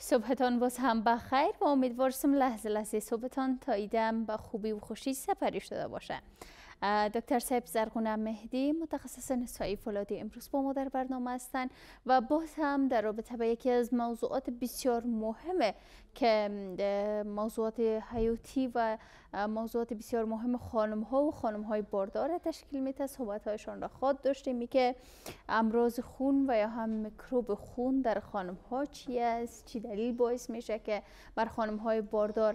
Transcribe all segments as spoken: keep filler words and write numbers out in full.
صبحتان باز هم بخیر و امیدوارم لحظه لحظه صبحتان تا ایدم به خوبی و خوشی سپری شده باشه. دکتر صاحب زرغونه مهدی متخصص نسایی فولادی امروز با ما در برنامه هستند و باز هم در رابطه با یکی از موضوعات بسیار مهمه که موضوعات حیاتی و موضوعات بسیار مهم خانم ها و خانم های باردار تشکیل میده. صحبت هایشان را خواهد داشتیم که امراض خون و یا هم میکروب خون در خانم ها چی است، چی دلیل باعث میشه که بر خانم های باردار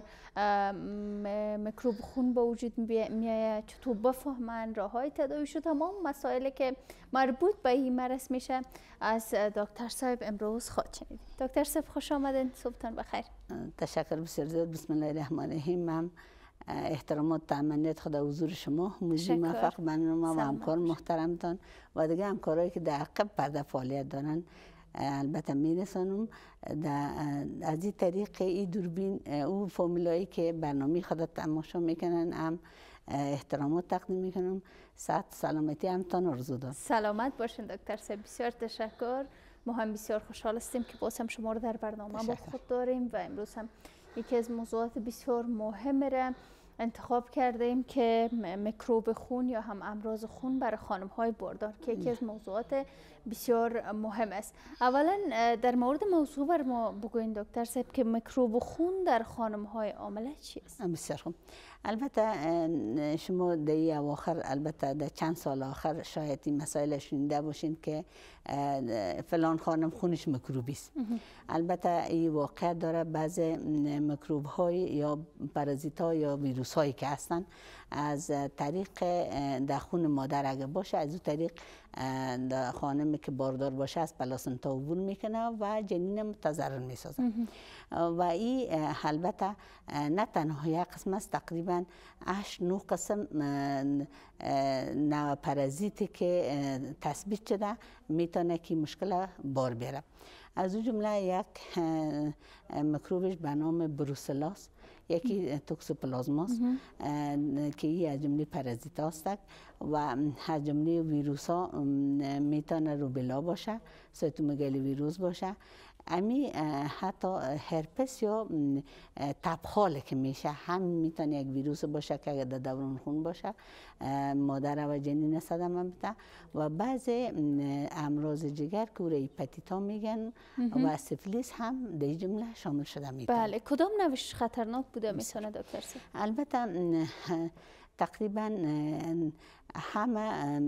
میکروب خون به وجود میآید، چطور بفهمن راه های تداویش و تمام مسائلی که مربوط به این مرض میشه از دکتر صاحب امروز خواهد شنیدیم. دکتر صاحب خوش آمدین، صبحتان بخیر. تشکر بسیار زیاد. بسم الله الرحمن الرحیم. من احترامات و تمنیات خدا حضور شما، موجی موفق برنامه و همکار محترمتان و دیگه همکارایی که در عقب پرده فعالیت دارن البته میرسانم. از این طریق این دوربین او فامیلایی که برنامه خدا تماشا میکنن هم احترامات تقدیم میکنم. صحت سلامتی همتان آرزو دارم. سلامت باشین دکتر صاحب، بسیار تشکر. ما هم بسیار خوشحال هستیم که باز هم شما رو در برنامه با خود داریم و امروز هم یکی از موضوعات بسیار مهم را انتخاب کردیم که میکروب خون یا هم امراض خون برای خانم های باردار که یکی از موضوعات بسیار مهم است. اولا در مورد موضوع بر ما بگوین دکتر صاحب که میکروب خون در خانم های حامله چی است؟ بسیار خوب. البته شما در این اواخر، البته در چند سال آخر شاید این مسائل شنیده باشین که فلان خانم خونش میکروبی است. البته این واقع داره بعضی میکروب های یا پارازیت ها یا ویروس هایی که هستن از طریق در خون مادر اگه باشه، از اون طریق در خانمی که باردار باشه از پلاسنتا عبور میکنه و جنین متضرر میسازه. و این البته نه تنها یک قسم است، تقریبا هشت نه قسم نوع پارازیتی که تثبیت شده میتونه که مشکل بار بیاره. از اون جمله یک میکروبش به نام بروسلاس، یکی توکسوپلازماست که این از جمله پارازیت هست و از جمله ویروس ها میتونه روبلا باشه، سیتومگالی ویروس باشه، امی حتی هرپس یا تبخاله که میشه هم میتونه یک ویروس باشه که اگر در دوران خون باشه مادر و جنین صدمه میده و بعضی امراض جگر که او هپاتیتا میگن و سیفلیس هم در جمله شامل شده میتونه. بله، کدام نوش خطرناک بوده میتونه دکتر صاحب؟ البته تقریبا همه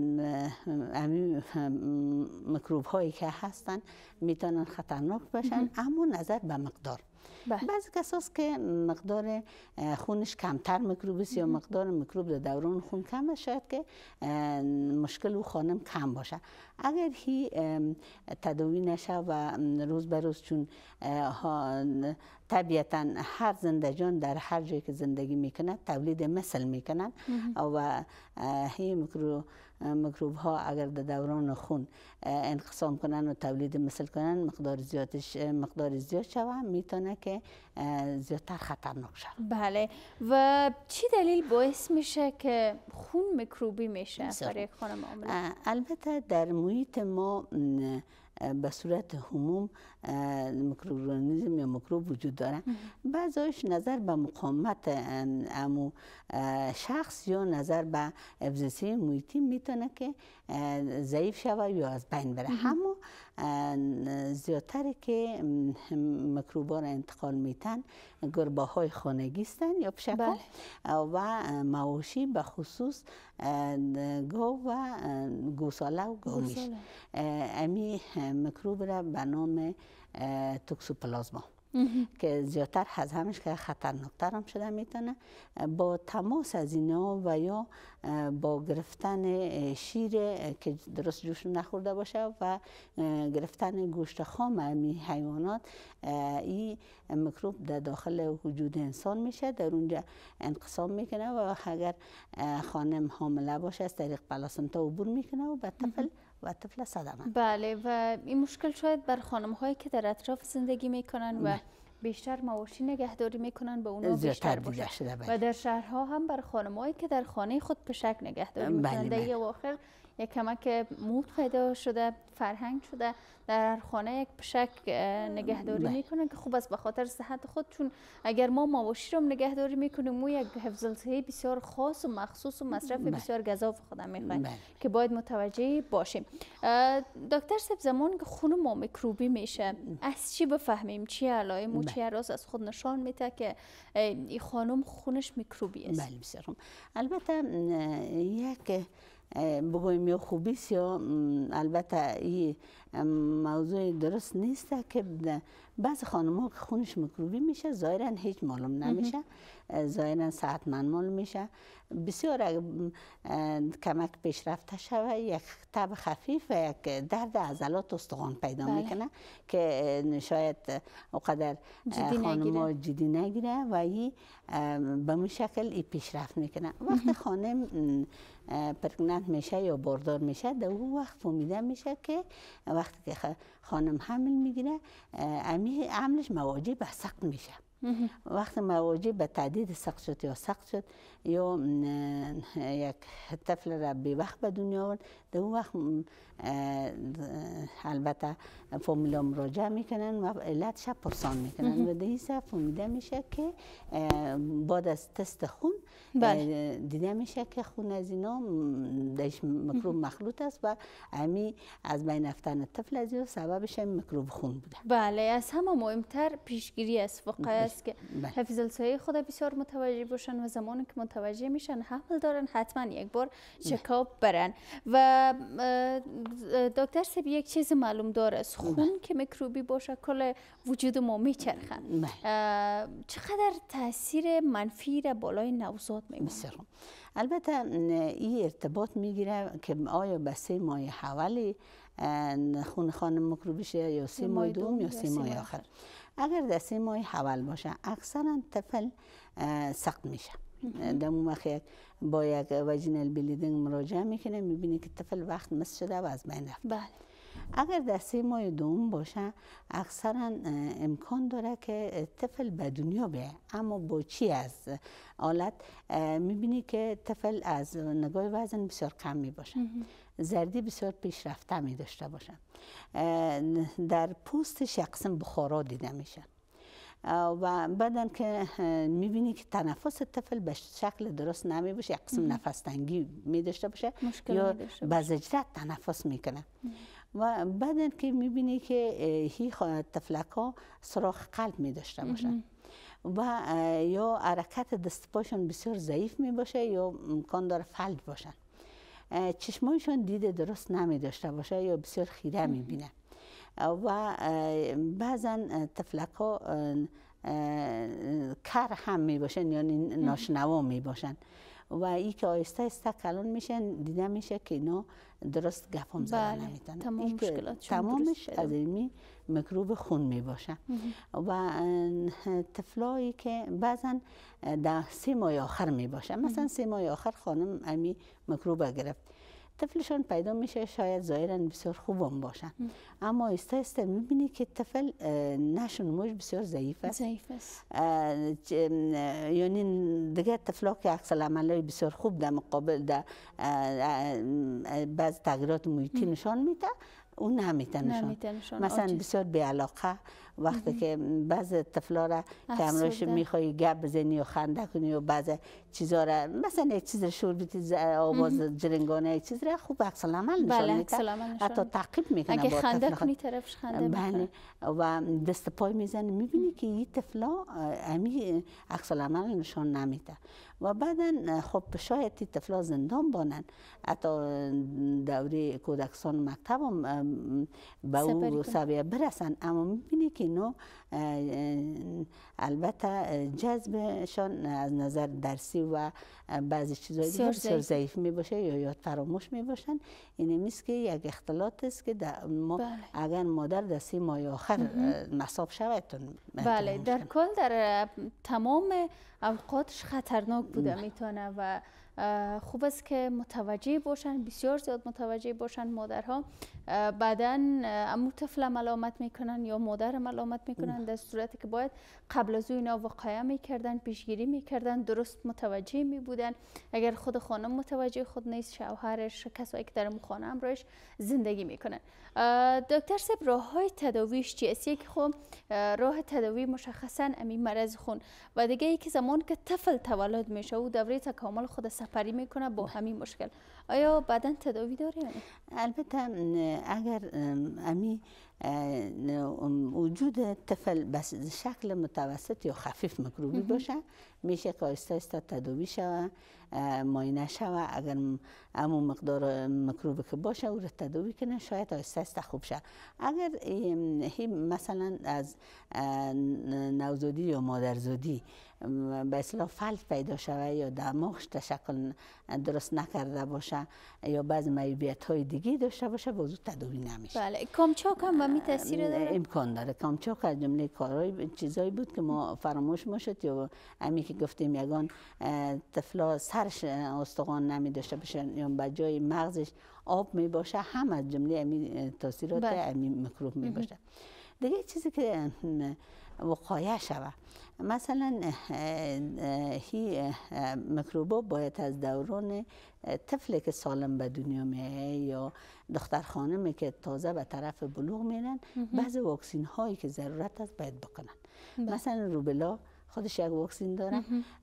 میکروب هایی که هستن میتونن خطرناک باشن، اما نظر به مقدار. بعضی کساست که مقدار خونش کمتر میکروب است یا مقدار میکروب در دوران خون کم است، شاید که مشکل او خانم کم باشه. اگر هی تداوی نشه و روز به روز، چون طبیعتا هر زندگان در هر جایی که زندگی میکنه تولید مثل میکنن و هی میکروب میکروب ها اگر در دوران خون انقسام کنن و تولید مثل کنن مقدار زیادش مقدار زیاد شوه میتونه که زیادتر خطرناک شود. بله، و چی دلیل باعث میشه که خون میکروبی میشه برای یک خانم حامله؟ البته در محیط ما به صورت عموم میکروبورگانیسم یا میکروب وجود داره. بعضیش نظر به مقاومت امو شخص یا نظر به افزایش محیطی میتونه که ضعیف شوه یا از بین بره. اما زیادتر که میکروبا را انتقال میتن گربه های خانگی هستن یا پشکا و مواشی، به خصوص گاو و گوساله و گاومیش. امی میکروب را به نام توکسوپلازما که زیادتر از همش که خطرناکتر هم شده میتونه با تماس از اینا و یا با گرفتن شیر که درست جوش نخورده باشه و گرفتن گوشت خام امی حیوانات، این میکروب در داخل وجود انسان میشه، در اونجا انقسام میکنه و اگر خانم حامله باشه از طریق پلاسنتا عبور میکنه و به طفل و طفل صدمه. بله، و این مشکل شاید بر خانم هایی که در اطراف زندگی میکنن و بیشتر مواشی نگهداری میکنن به اونا بیشتر باشه و در شهرها هم بر خانم هایی که در خانه خود پشک نگهداری میکنن. در یه واخر یک کمک مود پیدا شده، فرهنگ شده، در هر خانه یک پشک نگهداری میکنن که خوب است به خاطر صحت خود، چون اگر ما ماوشی رو نگهداری میکنیم مو یک حفظ الصحه بسیار خاص و مخصوص و مصرف بسیار گزاف خودم میخوایم که باید متوجه باشیم. دکتر صاحب، زمان که خون ما میکروبی میشه از چی بفهمیم؟ چی علائم و چی اعراض از خود نشان میده که این خانم خونش میکروبی است؟ بله بسیار خوب. البته یک بگویم یا خوبیست یا البته این موضوع درست نیست که بعض خانم ها که خونش میکروبی میشه ظاهرا هیچ معلوم نمیشه، ظاهرا صحتمند معلوم میشه. بسیار کمک پیشرفته شوه یک تب خفیف و یک درد عضلات استخوان پیدا بله. میکنه که شاید اونقدر خانم ها جدی نگیره و این به این شکل ای پیشرفت میکنه. وقتی خانم پرگننت میشه یا باردار میشه در اون وقت فهمیده میشه که وقتی که خانم حمل میگیره امی حملش مواجه به سقط میشه. وقتی مواجه به تعدید سقط شد یا سقط شد یا یک طفل را بی وقت به دنیا آورد، در اون وقت البته فامیلا مراجعه میکنن و علتش پرسان میکنن و در این سه فهمیده میشه که بعد از تست خون بله. دیده میشه که خون از اینا دایش میکروب مخلوط است و امی از بین رفتن طفل از اینا سببش میکروب خون بوده. بله، از همه مهمتر پیشگیری است. وقایع است که حفظ الصحه خود بسیار متوجه باشن و زمانی که متوجه میشن حمل دارن حتما یک بار چکاپ برن. و دکتر صاحب یک چیز معلوم داره، خون که میکروبی باشه کل وجود ما میچرخه. چقدر تاثیر منفی را بالای نوزاد میمونه؟ البته این ارتباط میگیره که آیا به سه ماه اولی خون خانم میکروبی شه یا سه ماه دوم یا سه ماه آخر. اگر در سه ماه اول باشه اکثرا طفل سقط میشه. در اون وقت با یک وجینال بلیدینگ مراجعه میکنه، میبینی که طفل وقت مس شده و از بین رفت. بله. اگر در سه ماه دوم باشه اکثرا امکان داره که طفل به دنیا بیاید، اما با چی از حالت میبینی که طفل از نگاه وزن بسیار کم می باشه، زردی بسیار پیشرفته می داشته باشه، در پوستش یک قسم بخارا دیده میشه و بعدن که میبینی که تنفس طفل به شکل درست نمی باشه، یک قسم نفس تنگی می داشته باشه یا به زجرت تنفس میکنه و بعدن که میبینی که هی طفلک ها سراخ قلب می داشته باشن و یا حرکت دست پاشون بسیار ضعیف می باشه یا امکان داره فلج باشن، چشمایشون دید درست نمی داشته باشه یا بسیار خیره می بینه و بعضا طفلک ها کر هم می باشن یعنی ناشنوا می باشن و ای که آیسته آیسته کلان میشن دیده میشه که اینا درست گپ هم زدن بله. نمیتونن. تمام مشکلات تمامش از این میکروب خون می باشه و طفلایی که بعضا در سه ماه آخر می باشه، مثلا سه ماه آخر خانم امی میکروب گرفت، طفلشون پیدا میشه شاید ظاهرا بسیار خوبم باشن اما آیسته آیسته میبینی که طفل نشون موش بسیار ضعیف است. ضعیف است. یعنی دیگه طفلا که عکس العملای بسیار خوب در مقابل در بعض تغییرات محیطی نشان میده اون نمیتونه نشان. مثلا بسیار بی علاقه وقتی که بعض طفلا را که امروز میخوای گپ بزنی یا خنده کنی و بعض چیزا را مثلا یک چیز شور بیتی آواز جرنگانه یک چیز را خوب عکس العمل نشان میده، حتی تعقیب میکنه اگه خنده کنی طرفش خنده بله و دست پای میزنه میبینی که این طفلا امی عکس العمل نشان نمیده و بعدا خب شاید این طفلا زندان بانن، حتی دوره کودکستان مکتب هم به او سویه برسن، اما میبینی که اینو البته جذبشان از نظر درسی و بعضی چیزهای دیگه بسیار ضعیف می باشه یا یاد فراموش می باشن. این میست که یک اختلاط است که ما بله. اگر مادر در سه ماه آخر مصاب شود بله در کل در تمام اوقاتش خطرناک بوده میتونه و خوب است که متوجه باشن، بسیار زیاد متوجه باشن مادرها بعدا امو طفل ملامت میکنن یا مادر ملامت میکنن، در صورتی که باید قبل از او اینا وقایع میکردن، پیشگیری میکردن، درست متوجه میبودن. اگر خود خانم متوجه خود نیست، شوهرش، کسایی که در خانه همراهش زندگی میکنن. دکتر صاحب، راه های تداویش چیست؟ یک خب راه تداوی مشخصا امی مرض خون و دیگه ای که زمان که طفل تولد میشه و دوره تکامل خود سپری میکنه با همین مشکل، آیا بعداً تداوی داره یا نه؟ البته اگر امی وجود طفل بس شکل متوسط یا خفیف میکروبی باشه، میشه که آهسته آهسته تداوی شوه، معاینه شوه. اگر امو مقدار میکروبی که باشه او رو تداوی کنه، شاید آهسته آهسته خوب شه. اگر هی مثلا از نوزادی یا مادرزادی به اصطلاح فلج پیدا شوه یا دماغش تشکل درست نکرده باشه یا بعض معیوبیت های دیگه داشته باشه، بازو تداوی نمیشه. بله، کامچاک هم و می تاثیر داره؟ امکان داره. کامچاک از جمله کارهای چیزایی بود که ما فراموش میشد، یا امی که گفتیم یگان طفلا سرش استخوان نمی داشته باشه یا به جای مغزش آب می باشه، هم از جمله امی تاثیرات امی میکروب می باشه. دیگه چیزی که وقایع شوه، مثلا هی میکروبا باید از دوران طفلی که سالم به دنیا میه یا دختر خانمی که تازه به طرف بلوغ میرن، بعضی واکسین هایی که ضرورت است باید بکنن. مثلا روبلا خودش یک واکسین داره،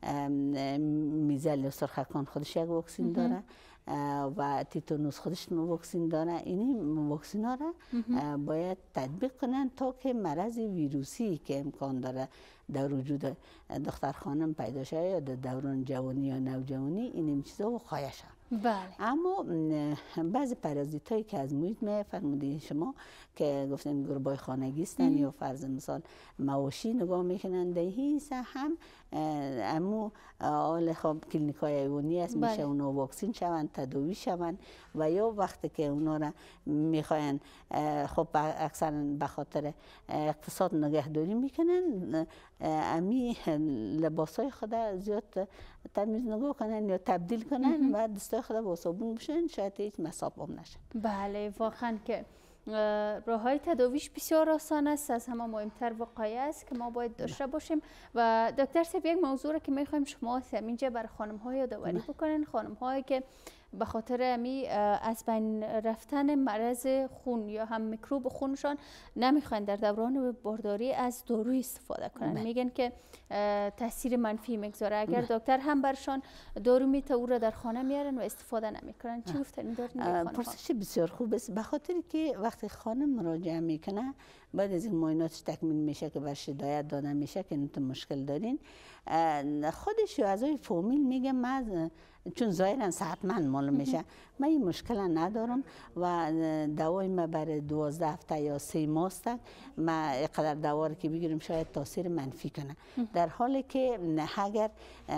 میزل سرخکان خودش یک واکسین داره و تیتانوس خودش واکسین داره. این واکسین ها را باید تطبیق کنن تا که مرض ویروسی که امکان داره در وجود دختر خانم پیدا شده یا در دوران جوانی یا نوجوانی، این چیزا وقایع شد. بله. اما بعضی پرازیت هایی که از محیط می فرمودین شما که گفتن گربای خانگی هستن یا فرض مثال مواشی نگاه میکنن، دهی هم امو آل خب کلینیکای حیوانی است، میشه اونا واکسین شون، تداوی شون و یا وقتی که اونا را میخواین خب اکثر به خاطر اقتصاد نگهداری میکنن، امی لباسای خود زیاد تمیز نگاه کنن یا تبدیل کنن و دستای خود با صابون بشن، شاید هیچ مصاب هم نشن. بله، واقعا که راه های تداویش بسیار آسان است، از همه مهمتر وقایع است که ما باید داشته باشیم. و دکتر صاحب، یک موضوع را که میخوایم شما همینجا بر خانم ها یادآوری بکنین، خانم هایی که به خاطر امی از بین رفتن مرض خون یا هم میکروب خونشان نمیخواین در دوران بارداری از داروی استفاده کنن، میگن که تاثیر منفی میگذاره. اگر دکتر هم برشان دارو میته او را در خانه میارن و استفاده نمیکنن، چی گفتنی دارین؟ پرسش بسیار خوب است، به خاطر که وقتی خانم مراجعه میکنه بعد از این معایناتش تکمیل میشه که بر شدایت داده میشه که انتون مشکل دارین، خودش یا اعضای فامیل میگه من چون ظاهرا صحتمند معلوم میشه من این مشکل ندارم و دوای ما برای دوازده هفته یا سه ماه است، ما قدر دوا که بگیریم شاید تاثیر منفی کنه، در حالی که اگر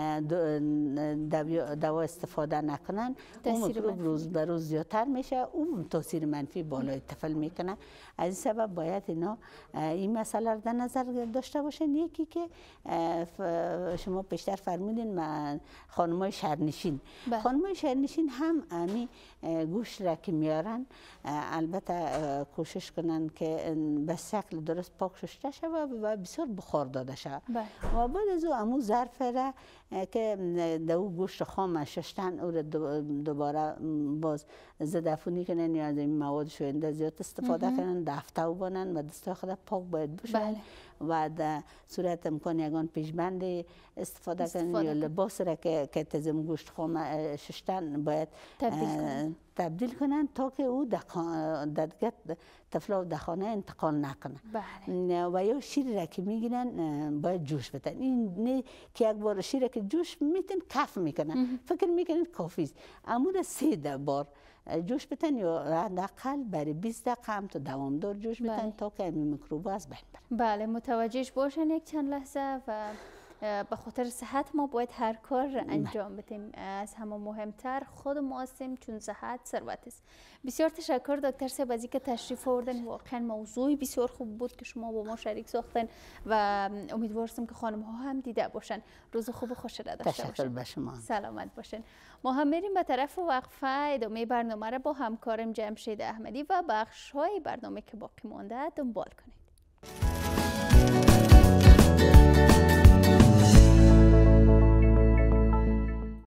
دوا استفاده نکنن اون میکروب روز به روز زیادتر میشه، اون تاثیر منفی بالای طفل میکنه. از این سبب باید اینا این مسئله رو در نظر داشته باشن. یکی که شما پیشتر فرمودین خانمای شهرنشین، خانمای شهرنشین هم امی گوشت را که میارن البته کوشش کنن که به شکل درست پاک شسته شود و بسیار بخار داده شود و بعد از او امو ظرف را که دو گوشت خام ششتن او را دوباره باز ضدعفونی کنن یا از این مواد شوینده زیاد استفاده کنن، دفته و بانن و دستای خود پاک باید بشن و در صورت امکان یگان پیشبند استفاده, استفاده کنن یا لباس را که که تزم گوشت خام ششتن باید تبدیل کنن, تبدیل کنن تا که او ددگت طفلا و دخانه انتقال نکنه. بله. و یا شیر را که میگیرن باید جوش بدن. این نه که یک بار شیر که جوش میتن کف میکنن، فکر میکنن کافی است، اما سه بار جوش بدن یا حداقل برای بیست دقیقه هم تا دوامدار جوش بدن تا که این میکروب از بین بره. بله، متوجهش باشن یک چند لحظه و به خاطر صحت ما باید هر کار را انجام بدیم. از همه مهمتر خود ما هستیم، چون صحت ثروت است. بسیار تشکر دکتر صاحب از اینکه تشریف آوردن. واقعا موضوعی بسیار خوب بود که شما با ما شریک ساختن و امیدوارم که خانم ها هم دیده باشن. روز خوب و خوش را داشته باشن. تشکر به شما. سلامت باشین. ما هم میریم به طرف وقفه. ادامه برنامه را با همکارم جمشید احمدی و بخش های برنامه که باقی مانده دنبال کنید.